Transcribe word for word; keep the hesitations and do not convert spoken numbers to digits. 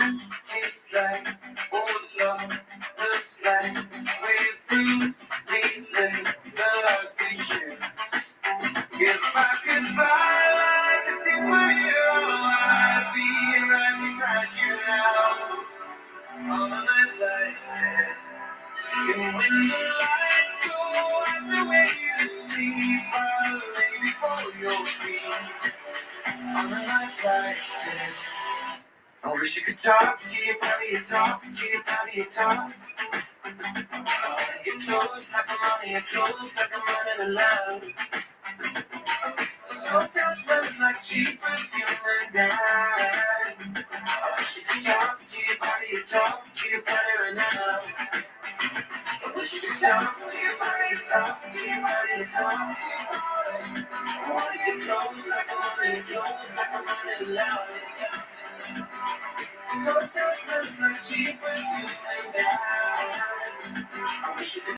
tastes like, oh love, looks like, we've been reliving the life we share. If I could fly like a superhero, I'd be right beside you now, on a night like this. And when the lights go out the way you sleep, I'll lay before your feet, on a night like this. I wish you could talk to your body, and talk to your body, and talk. I wanna get close, like I'm on your close, like I'm running alone. Sometimes smells like cheap perfume and dime. I wish you could talk to your body, and talk to your body right now. I wish you could talk to your body, and talk to your body, and talk to your body. I wanna get close, like I'm on your close, like I'm running alone. Sometimes smells like cheap perfume